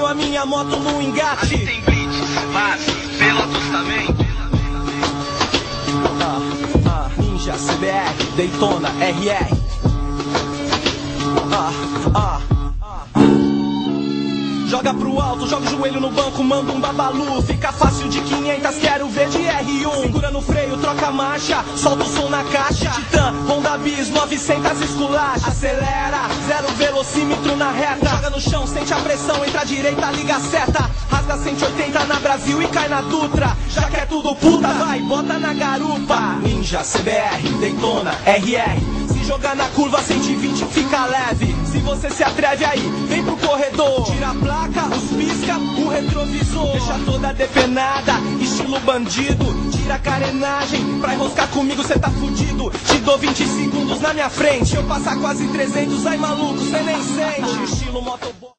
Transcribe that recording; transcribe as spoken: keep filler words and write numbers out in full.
a minha moto no engate. Ali tem Blitz, mas Pelotas também. Ah, ah, Ninja, C B R, Daytona, R R. Ah, ah, ah. Joga pro alto, joga o joelho no banco, manda um babalu. Fica fácil de quinhentas, quero ver de R um. Segura no freio, troca a marcha, solta o som na caixa. Titan, Honda Bis, novecentas esculacha. Acelera, zero velocímetro na reta. Joga no chão, sente a pressão, entra à direita, liga a seta. Rasga cento e oitenta na Brasil e cai na Dutra. Já quer tudo puta, vai, bota na garupa. Ninja, C B R, Daytona, R R. Se jogar na curva cento e vinte fica leve. Se você se atreve aí, vem pro corredor. Tira a placa, os pisca, o retrovisor. Deixa toda depenada, estilo bandido. Tira a carenagem, pra enroscar comigo cê tá fudido. Te dou vinte segundos na minha frente. Eu passar quase trezentos, ai maluco, cê nem sente. Estilo motoboy.